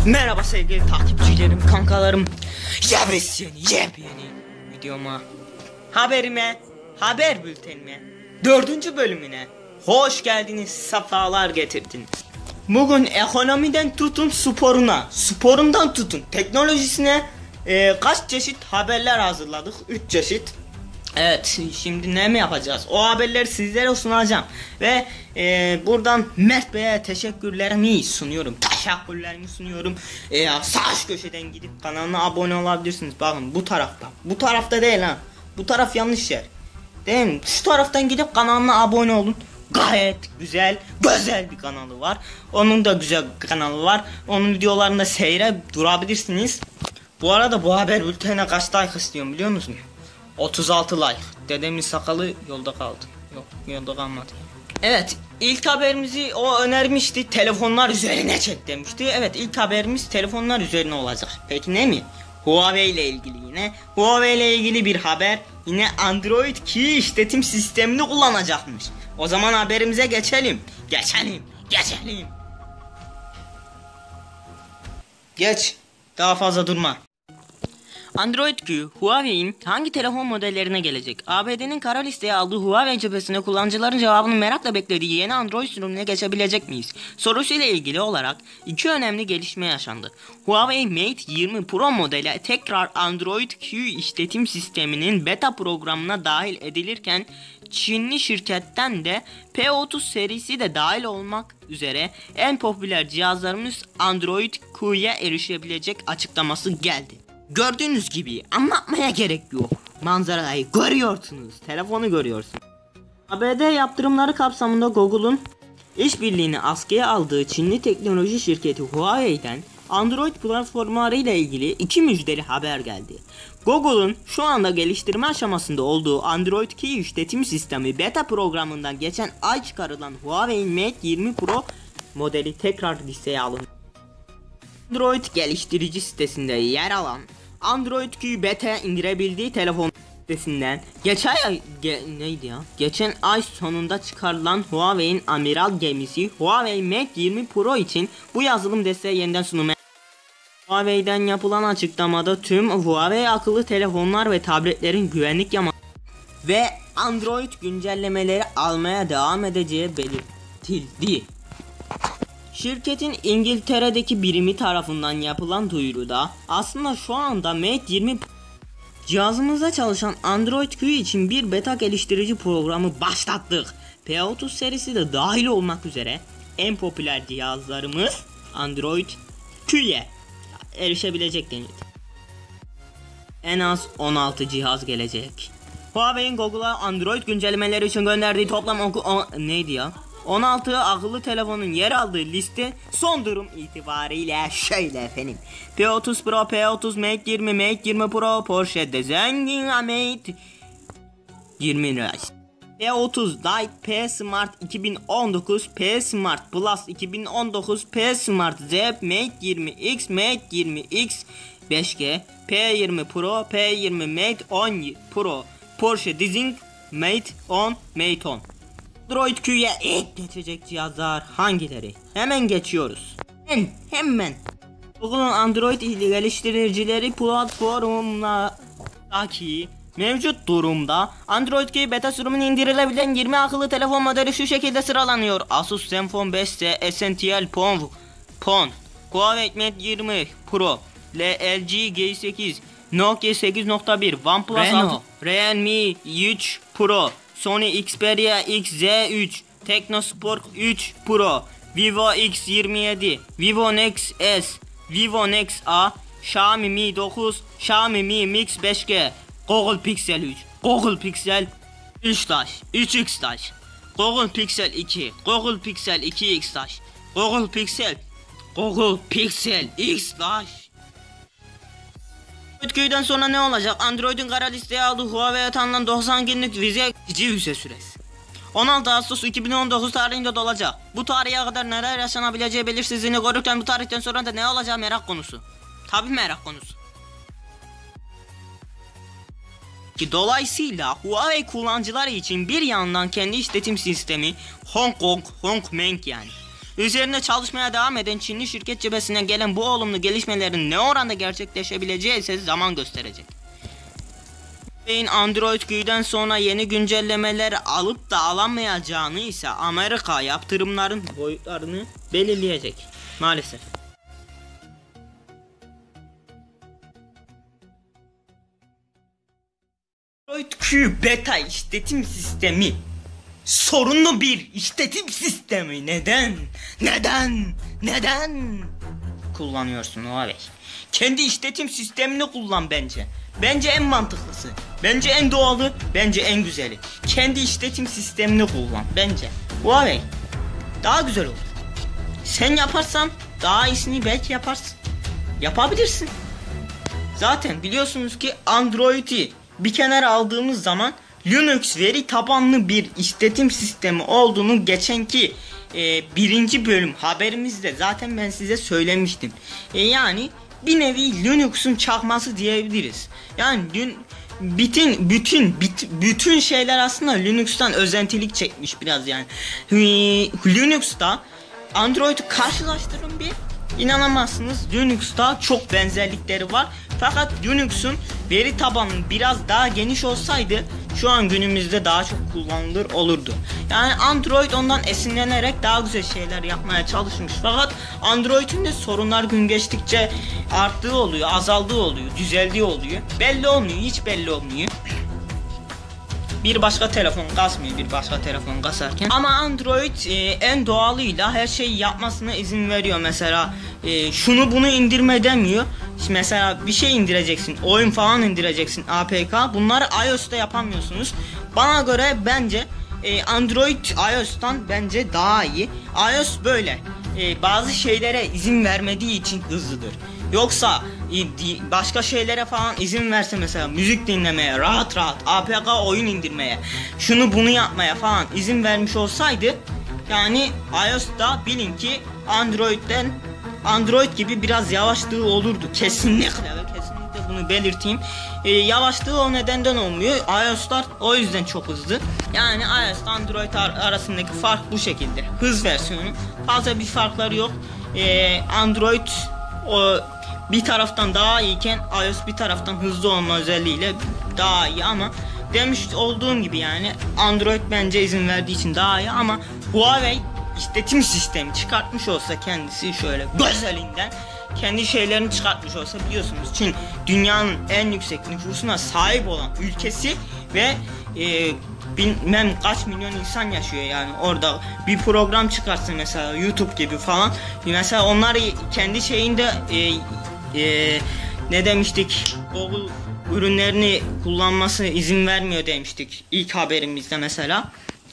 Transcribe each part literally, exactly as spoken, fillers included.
Merhaba sevgili takipçilerim, kankalarım. Yepyeni yepyeni videoma, haberime, haber bültenime, dördüncü bölümüne hoş geldiniz, sefalar getirdiniz. Bugün ekonomiden tutun sporuna, sporundan tutun teknolojisine e, kaç çeşit haberler hazırladık. Üç çeşit. Evet, şimdi ne mi yapacağız? O haberleri sizlere sunacağım ve e, buradan Mert Bey'e teşekkürlerimi sunuyorum. Teşekkürlerimi sunuyorum. E, sağ köşeden gidip kanalına abone olabilirsiniz. Bakın bu tarafta. Bu tarafta değil ha. Bu taraf yanlış yer. Değil mi? Şu taraftan gidip kanalına abone olun. Gayet güzel, güzel bir kanalı var. Onun da güzel bir kanalı var. Onun videolarında seyre durabilirsiniz. Bu arada bu haber bültenine kaç like istiyorum biliyor musun? otuz altı like. Dedemin sakalı yolda kaldı. Yok, yolda kalmadı. Evet, ilk haberimizi o önermişti. Telefonlar üzerine çek demişti. Evet, ilk haberimiz telefonlar üzerine olacak. Peki ne mi? Huawei ile ilgili yine. Huawei ile ilgili bir haber. Yine Android Q işletim sistemini kullanacakmış. O zaman haberimize geçelim. Geçelim. Geçelim. Geç. Daha fazla durma. Android Q, Huawei'in hangi telefon modellerine gelecek? A B D'nin kara listeye aldığı Huawei cephesinde kullanıcıların cevabını merakla beklediği yeni Android sürümüne geçebilecek miyiz? Sorusuyla ilgili olarak iki önemli gelişme yaşandı. Huawei Mate yirmi Pro modeli tekrar Android Q işletim sisteminin beta programına dahil edilirken Çinli şirketten de P otuz serisi de dahil olmak üzere en popüler cihazlarımız Android Q'ya erişebilecek açıklaması geldi. Gördüğünüz gibi anlatmaya gerek yok. Manzarayı görüyorsunuz. Telefonu görüyorsunuz. A B D yaptırımları kapsamında Google'un işbirliğini askıya aldığı Çinli teknoloji şirketi Huawei'den Android platformları ile ilgili iki müjdeli haber geldi. Google'un şu anda geliştirme aşamasında olduğu Android Q işletim sistemi beta programından geçen ay çıkarılan Huawei Mate yirmi Pro modeli tekrar listeye alındı. Android geliştirici sitesinde yer alan Android Q beta indirebildiği telefon sitesinden geçen ay ge, neydi ya? Geçen ay sonunda çıkarılan Huawei'in amiral gemisi Huawei Mate yirmi Pro için bu yazılım desteği yeniden sunulmaya. Huawei'den yapılan açıklamada tüm Huawei akıllı telefonlar ve tabletlerin güvenlik yama ve Android güncellemeleri almaya devam edeceği belirtildi. Şirketin İngiltere'deki birimi tarafından yapılan duyuruda aslında şu anda Mate yirmi cihazımızda çalışan Android Q için bir beta geliştirici programı başlattık. P otuz serisi de dahil olmak üzere en popüler cihazlarımız Android Q'ye erişebilecek denildi. En az on altı cihaz gelecek. Huawei'in Google'a Android güncellemeleri için gönderdiği toplam oku o, neydi ya? on altı akıllı telefonun yer aldığı liste son durum itibariyle şöyle efendim. P otuz Pro, P otuz Mate yirmi, Mate yirmi Pro, Porsche Design Mate yirmi lira. P otuz Lite, P Smart iki bin on dokuz, P Smart Plus iki bin on dokuz, P Smart Z, Mate yirmi X, Mate yirmi X beş G, P yirmi Pro, P yirmi Mate on Pro, Porsche Design Mate on, Mate on. Android Q'ya ilk geçecek cihazlar hangileri? Hemen geçiyoruz. Hemen, hemen. Google'un Android geliştiricileri platformundaki mevcut durumda Android Q beta sürümünü indirilebilen yirmi akıllı telefon modeli şu şekilde sıralanıyor. Asus Zenfone beş S, Essential Pon, Pon, Huawei Mate yirmi Pro, L G G sekiz, Nokia sekiz nokta bir, OnePlus altı, Realme üç Pro, Sony Xperia X Z üç, Technosport üç Pro, Vivo X yirmi yedi, Vivo Nex S, Vivo Nex A, Xiaomi Mi dokuz, Xiaomi Mi Mix beş G, Google Pixel üç, Google Pixel üç taş, üç X taş, Google Pixel iki, Google Pixel iki X taş, Google Pixel, Google Pixel X taş. Android Q'den sonra ne olacak? Android'in kara listeye aldığı Huawei'ye tanınan doksan günlük vize vize süresi on altı Ağustos iki bin on dokuz tarihinde dolacak. Bu tarihe kadar neler yaşanabileceği belirsizliğini korurken bu tarihten sonra da ne olacağı merak konusu. Tabi merak konusu. Ki dolayısıyla Huawei kullanıcıları için bir yandan kendi işletim sistemi Hong Kong, Hong Meng yani Üzerine çalışmaya devam eden Çinli şirket cephesinden gelen bu olumlu gelişmelerin ne oranda gerçekleşebileceği ise zaman gösterecek. Huawei'in Android Q'den sonra yeni güncellemeler alıp da alamayacağını ise Amerika yaptırımların boyutlarını belirleyecek maalesef. Android Q beta işletim sistemi sorunlu bir işletim sistemi. Neden? Neden? Neden kullanıyorsun Huawei? Kendi işletim sistemini kullan bence. Bence en mantıklısı. Bence en doğalı. Bence en güzeli. Kendi işletim sistemini kullan bence. Huawei daha güzel olur. Sen yaparsan daha iyisini belki yaparsın. Yapabilirsin. Zaten biliyorsunuz ki Android'i bir kenara aldığımız zaman Linux veri tabanlı bir işletim sistemi olduğunu geçenki e, birinci bölüm haberimizde zaten ben size söylemiştim. E, yani bir nevi Linux'un çakması diyebiliriz. Yani dün bütün bütün bit, bütün şeyler aslında Linux'tan özentilik çekmiş biraz yani. Linux'ta Android'i karşılaştırın bir, İnanamazsınız, Linux'ta çok benzerlikleri var. Fakat Linux'un veri tabanı biraz daha geniş olsaydı şu an günümüzde daha çok kullanılır olurdu. Yani Android ondan esinlenerek daha güzel şeyler yapmaya çalışmış. Fakat Android'in de sorunlar gün geçtikçe arttığı oluyor, azaldığı oluyor, düzeldiği oluyor. Belli olmuyor, hiç belli olmuyor. Bir başka telefon kasmıyor bir başka telefon kasarken. Ama Android e, en doğalıyla her şeyi yapmasına izin veriyor. Mesela e, şunu bunu indirme demiyor. Şimdi mesela bir şey indireceksin, oyun falan indireceksin, A P K. Bunları iOS'ta yapamıyorsunuz. Bana göre bence e, Android iOS'tan bence daha iyi. iOS böyle e, bazı şeylere izin vermediği için hızlıdır. Yoksa başka şeylere falan izin verse, mesela müzik dinlemeye, rahat rahat A P K oyun indirmeye, şunu bunu yapmaya falan izin vermiş olsaydı, yani iOS'ta bilin ki Android'den Android gibi biraz yavaşlığı olurdu. Kesinlikle ve kesinlikle bunu belirteyim. Ee, yavaşlığı o nedenden olmuyor. iOS'lar o yüzden çok hızlı. Yani iOS Android ar arasındaki fark bu şekilde. Hız versiyonu. Fazla bir farkları yok. Ee, Android o bir taraftan daha iyiken iOS bir taraftan hızlı olma özelliğiyle daha iyi, ama demiş olduğum gibi yani Android bence izin verdiği için daha iyi. Ama Huawei işletim sistemi çıkartmış olsa kendisi, şöyle gözelinden kendi şeylerini çıkartmış olsa, biliyorsunuz Çin dünyanın en yüksek nüfusuna sahip olan ülkesi ve e, bilmem kaç milyon insan yaşıyor. Yani orada bir program çıkarsın mesela YouTube gibi falan, mesela onlar kendi şeyinde e, e, ne demiştik, Google ürünlerini kullanması izin vermiyor demiştik ilk haberimizde mesela.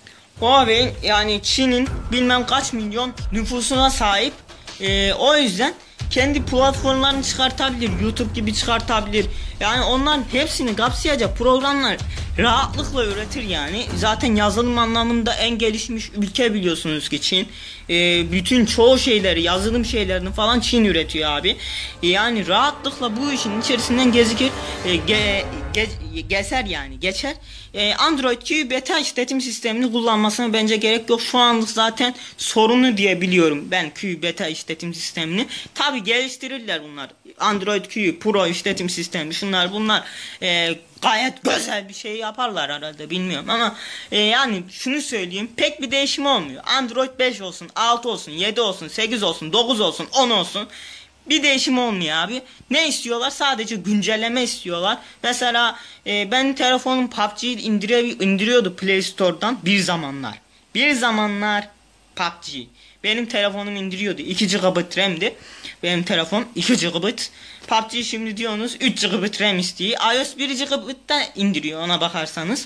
Huawei yani Çin'in bilmem kaç milyon nüfusuna sahip. Ee, o yüzden kendi platformlarını çıkartabilir, YouTube gibi çıkartabilir. Yani onların hepsini kapsayacak programlar rahatlıkla üretir yani. Zaten yazılım anlamında en gelişmiş ülke biliyorsunuz ki Çin. Ee, bütün çoğu şeyleri, yazılım şeylerini falan Çin üretiyor abi. Ee, yani rahatlıkla bu işin içerisinden gezikir, e, ge, ge, gezer yani geçer. Ee, Android Q beta işletim sistemini kullanmasına bence gerek yok. Şu anlık zaten sorunlu diye biliyorum ben Q beta işletim sistemini. Tabi geliştirirler bunlar. Android Q Pro işletim sistemi, şunlar bunlar e, gayet güzel bir şey yaparlar herhalde, bilmiyorum ama e, yani şunu söyleyeyim, pek bir değişim olmuyor. Android beş olsun, altı olsun, yedi olsun, sekiz olsun, dokuz olsun, on olsun, bir değişim olmuyor abi. Ne istiyorlar? Sadece güncelleme istiyorlar. Mesela e, ben telefonum P U B G'yi indire, indiriyordu Play Store'dan bir zamanlar. Bir zamanlar P U B G benim telefonum indiriyordu. iki gigabayt RAM'di benim telefon, iki gigabayt. P U B G şimdi diyorsunuz üç gigabayt RAM istiyor. iOS bir gigabayt'ta indiriyor ona bakarsanız.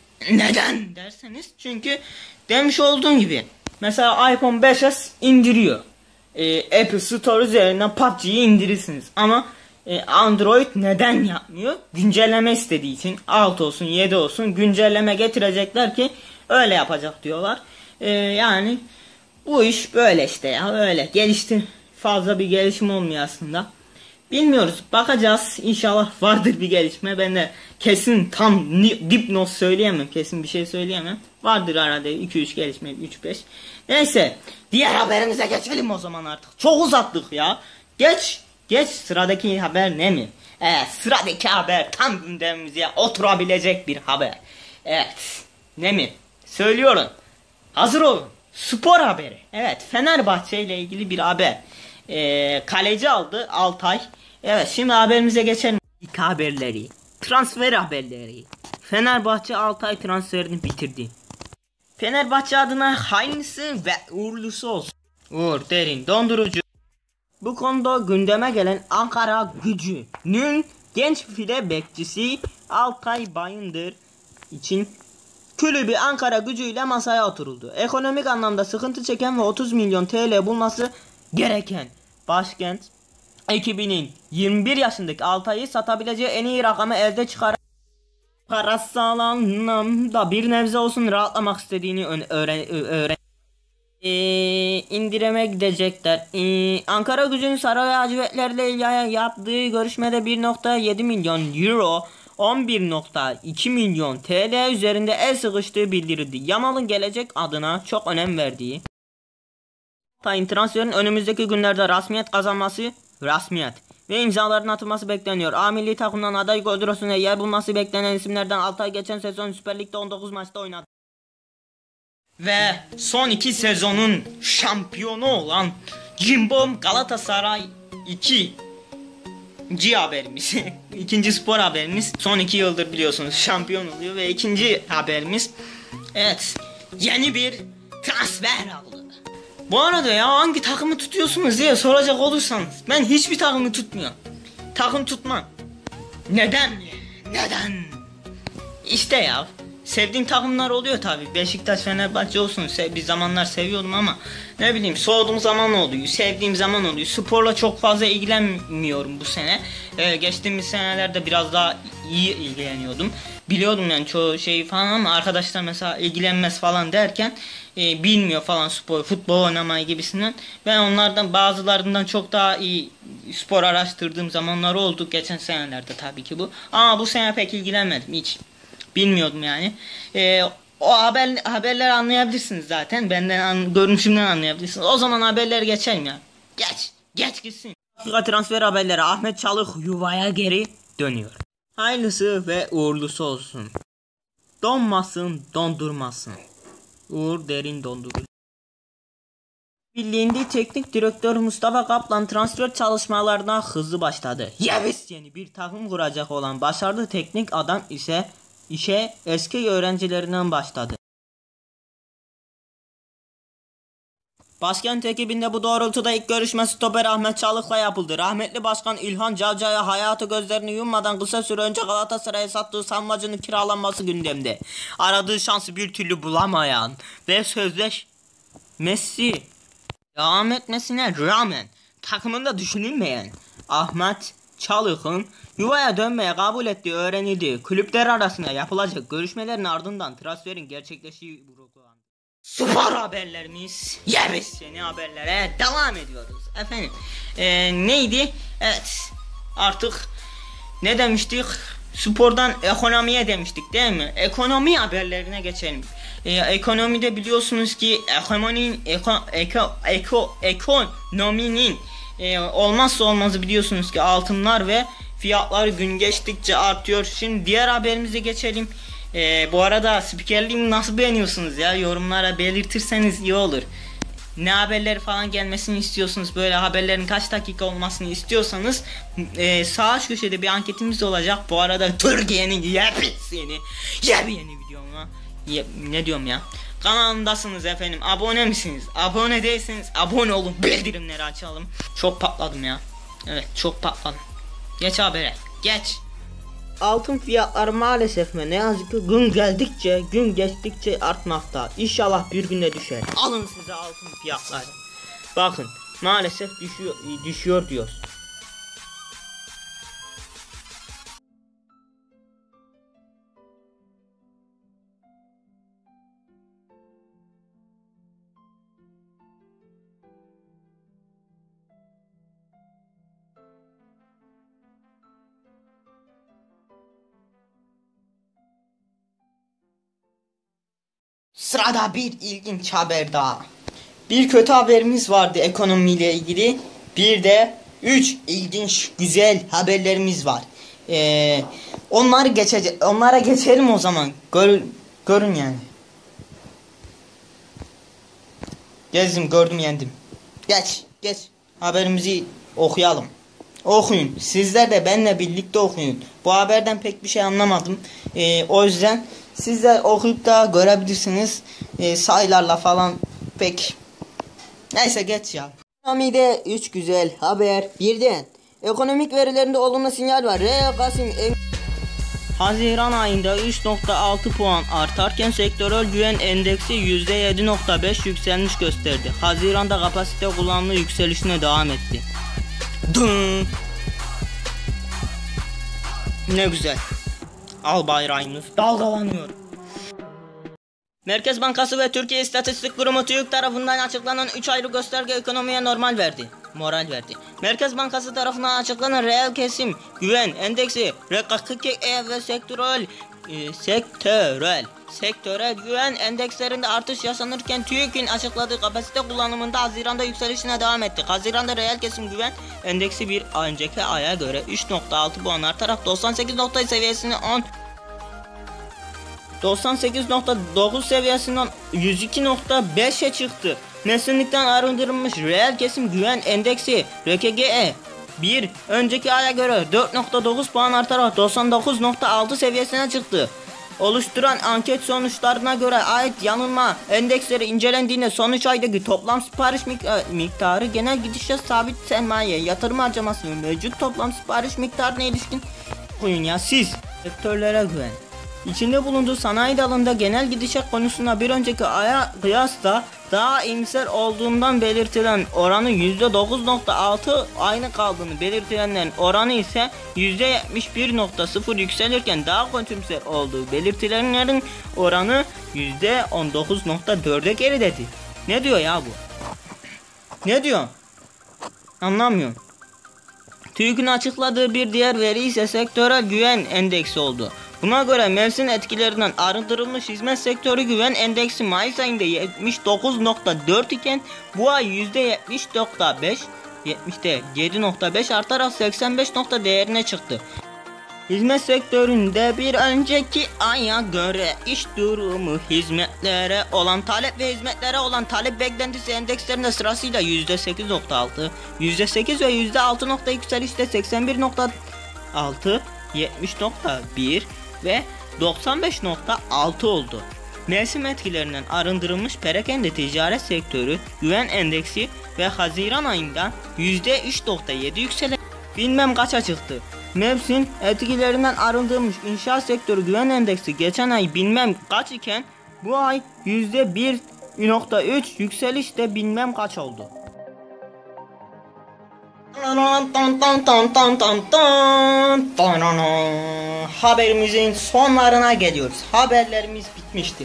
Neden derseniz, çünkü demiş olduğum gibi mesela iPhone beş S indiriyor. Ee, Apple Store üzerinden P U B G'yi indirirsiniz. Ama e, Android neden yapmıyor? Güncelleme istediği için. altı olsun, yedi olsun güncelleme getirecekler ki öyle yapacak diyorlar. Ee, yani bu iş böyle işte ya, öyle gelişti, fazla bir gelişim olmuyor aslında. Bilmiyoruz. Bakacağız. İnşallah vardır bir gelişme. Ben de kesin tam dipnot söyleyemem. Kesin bir şey söyleyemem. Vardır herhalde iki üç gelişme. üç beş. Neyse. Diğer haberimize geçelim o zaman artık. Çok uzattık ya. Geç. Geç. Sıradaki haber ne mi? Evet. Sıradaki haber tam gündemimize oturabilecek bir haber. Evet. Ne mi? Söylüyorum. Hazır olun. Spor haberi. Evet. Fenerbahçe ile ilgili bir haber. Ee, kaleci aldı Altay. Evet, şimdi haberimize geçelim. İlk haberleri. Transfer haberleri. Fenerbahçe Altay transferini bitirdi. Fenerbahçe adına hayırlısı ve uğurlusu olsun. Uğur Derin dondurucu. Bu konuda gündeme gelen Ankara Gücü'nün genç file bekçisi Altay Bayındır için kulübü Ankara Gücü ile masaya oturuldu. Ekonomik anlamda sıkıntı çeken ve otuz milyon T L bulması gereken Başkent ekibinin yirmi bir yaşındaki Altay'ı satabileceği en iyi rakamı elde çıkararak parasal anlamda bir nebze olsun rahatlamak istediğini öğren öğren ee, indirime gidecekler. Ee, Ankara Gücü'nün Saray Lacivertlerle yaptığı görüşmede bir nokta yedi milyon euro on bir nokta iki milyon T L üzerinde el sıkıştığı bildirildi. Yamal'ın gelecek adına çok önem verdiği Altay'ın transferin önümüzdeki günlerde rasmiyet kazanması rasmiyet ve imzaların atılması bekleniyor. A milli takımdan aday kadrosuna yer bulması beklenen isimlerden Altay geçen sezon Süper Lig'de on dokuz maçta oynadı. Ve son iki sezonun şampiyonu olan Cimbom Galatasaray iki. İkinci haberimiz. ikinci spor haberimiz. Son iki yıldır biliyorsunuz şampiyon oluyor ve ikinci haberimiz. Evet. Yeni bir transfer aldı. Bu arada ya hangi takımı tutuyorsunuz diye soracak olursanız ben hiçbir takımı tutmuyorum. Takım tutmam. Neden? Neden? İşte ya. Sevdiğim takımlar oluyor tabi. Beşiktaş, Fenerbahçe olsun. Bir zamanlar seviyordum ama ne bileyim soğuduğum zaman oluyor. Sevdiğim zaman oluyor. Sporla çok fazla ilgilenmiyorum bu sene. Ee, geçtiğimiz senelerde biraz daha iyi ilgileniyordum. Biliyordum yani çoğu şeyi falan ama arkadaşlar mesela ilgilenmez falan derken e, bilmiyor falan spor, futbol oynamayı gibisinden. Ben onlardan bazılarından çok daha iyi spor araştırdığım zamanlar oldu. Geçen senelerde tabii ki bu. Ama bu sene pek ilgilenmedim hiç. Bilmiyordum yani. Ee, o haber haberleri anlayabilirsiniz zaten. Benden an, görünüşümden anlayabilirsiniz. O zaman haberler geçelim ya. Geç. Geç gitsin. Transfer haberleri. Ahmet Çalık yuvaya geri dönüyor. Hayırlısı ve uğurlusu olsun. Donmasın, dondurmasın. Uğur Derin dondurucu. Birliğinde teknik direktör Mustafa Kaplan transfer çalışmalarına hızlı başladı. Yes! Yeni bir takım kuracak olan başarılı teknik adam ise İşe eski öğrencilerinden başladı. Başkent ekibinde bu doğrultuda ilk görüşme stoper Ahmet Çalık'la yapıldı. Rahmetli Başkan İlhan Cavcav'a hayatı gözlerini yummadan kısa süre önce Galatasaray'a sattığı sanmacının kiralanması gündemde. Aradığı şansı bir türlü bulamayan ve sözleşmesi devam etmesine rağmen takımında düşünülmeyen Ahmet Çalık'ın yuvaya dönmeye kabul ettiği öğrenildi. Kulüpler arasında yapılacak görüşmelerin ardından transferin gerçekleştiği vurgulandı. Spor haberlerimiz yeriz yeni haberlere devam ediyoruz efendim. Ee, neydi? Evet artık ne demiştik? Spordan ekonomiye demiştik değil mi? Ekonomi haberlerine geçelim. Ee, ekonomide biliyorsunuz ki ekonominin eko, eko, eko, ekonominin e, olmazsa olmazı biliyorsunuz ki altınlar ve fiyatlar gün geçtikçe artıyor. Şimdi diğer haberimize geçelim. Ee, bu arada spikerliğimi nasıl beğeniyorsunuz ya? Yorumlara belirtirseniz iyi olur. Ne haberleri falan gelmesini istiyorsunuz, böyle haberlerin kaç dakika olmasını istiyorsanız e, sağ köşede bir anketimiz olacak. Bu arada Türkiye'nin yepyeni yepyeni videoma ye, ne diyorum ya, kanalımdasınız efendim. Abone misiniz? Abone değilseniz abone olun, bildirimleri açalım. Çok patladım ya. Evet çok patladım. Geç habere geç. Altın fiyatları maalesef mi ne yazık ki gün geldikçe gün geçtikçe artmakta. İnşallah bir günde düşer. Alın size altın fiyatları. Bakın maalesef düşüyor düşüyor diyoruz. Sırada bir ilginç haber daha. Bir kötü haberimiz vardı ekonomiyle ilgili. Bir de üç ilginç güzel haberlerimiz var. Ee, onları geçece onlara geçelim o zaman. Gör görün yani. Gezdim, gördüm, yendim. Geç, geç. Haberimizi okuyalım. Okuyun. Sizler de benimle birlikte okuyun. Bu haberden pek bir şey anlamadım. Ee, o yüzden sizler okuyup da görebilirsiniz. Ee, sayılarla falan pek. Neyse geç ya. Ekonomide üç güzel haber birden. Ekonomik verilerinde olumlu sinyal var. Reel Kasım Haziran ayında üç nokta altı puan artarken sektörel güven endeksi yüzde yedi nokta beş yükselmiş gösterdi. Haziran'da kapasite kullanımı yükselişine devam etti. Dın. Ne güzel. Al bayrağımız dalgalanıyor. Merkez Bankası ve Türkiye İstatistik Kurumu TÜİK tarafından açıklanan üç ayrı gösterge ekonomiye normal verdi. Moral verdi. Merkez Bankası tarafından açıklanan reel kesim güven endeksi R K K E ve sektörel e, sektörel sektörel güven endekslerinde artış yaşanırken TÜİK'in açıkladığı kapasite kullanımında Haziran'da yükselişine devam etti. Haziran'da reel kesim güven endeksi bir önceki aya göre üç nokta altı puan artarak doksan sekiz nokta seviyesini on doksan sekiz nokta dokuz seviyesinden yüz iki nokta beşe çıktı. Mevsimlikten arındırılmış reel kesim güven endeksi R K G E bir önceki aya göre dört nokta dokuz puan artarak doksan dokuz nokta altı seviyesine çıktı. Oluşturan anket sonuçlarına göre ait yanılma endeksleri incelendiğinde son üç aydaki toplam sipariş miktarı genel gidişat sabit sermaye yatırım harcaması ve mevcut toplam sipariş miktarına ilişkin koyun ya siz sektörlere güven. İçinde bulunduğu sanayi dalında genel gidişat konusunda bir önceki aya kıyasla daha iyimser olduğundan belirtilen oranı yüzde dokuz nokta altı aynı kaldığını belirtilenlerin oranı ise yüzde yetmiş bir nokta sıfır yükselirken daha kötümser olduğu belirtilenlerin oranı yüzde on dokuz nokta dörde geriledi. Ne diyor ya bu? Ne diyor? Anlamıyorum. TÜİK'in açıkladığı bir diğer veri ise sektörel güven endeksi oldu. Buna göre mevsim etkilerinden arındırılmış hizmet sektörü güven endeksi Mayıs ayında yetmiş dokuz nokta dört iken bu ay yüzde yetmiş nokta beş yetmişte yedi nokta beş artarak seksen beş nokta değerine çıktı. Hizmet sektöründe bir önceki aya göre iş durumu hizmetlere olan talep ve hizmetlere olan talep beklentisi endekslerinde sırasıyla yüzde sekiz nokta altı, yüzde sekiz ve yüzde altı nokta yükselişte seksen bir nokta altı, yetmiş nokta bir ve doksan beş nokta altı oldu. Mevsim etkilerinden arındırılmış perakende ticaret sektörü güven endeksi ve Haziran ayında yüzde üç nokta yedi yükselerek bilmem kaça çıktı. Mevsim etkilerinden arındırılmış inşaat sektörü güven endeksi geçen ay bilmem kaç iken bu ay yüzde bir nokta üç yükselişte bilmem kaç oldu. Haberimizin sonlarına geliyoruz. Haberlerimiz bitmiştir.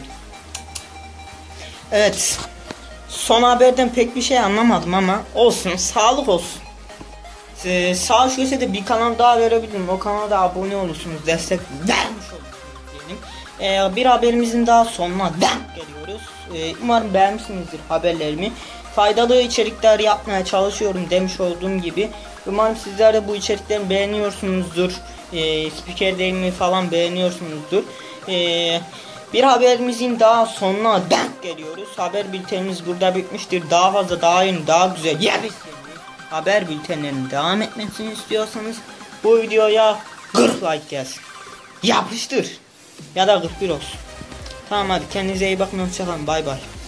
Evet. Son haberden pek bir şey anlamadım ama olsun, sağlık olsun. Ee, sağ üst köşede bir kanal daha verebilirim. O kanala da abone olursunuz, destek vermiş olursunuz diyelim. Ee, bir haberimizin daha sonuna denk geliyoruz. Ee, umarım beğenmişsinizdir haberlerimi. Faydalı içerikler yapmaya çalışıyorum demiş olduğum gibi. Umarım sizler de bu içerikleri beğeniyorsunuzdur. Ee, spikerlerimi falan beğeniyorsunuzdur. Ee, bir haberimizin daha sonuna denk geliyoruz. Haber bültenimiz burada bitmiştir. Daha fazla, daha yeni, daha güzel yepyeni haber bültenlerinin devam etmesini istiyorsanız bu videoya kırk like gelsin. Yapıştır. Ya da kırk bir olsun. Tamam hadi kendinize iyi bakın. Hoşçakalın. Bay bay.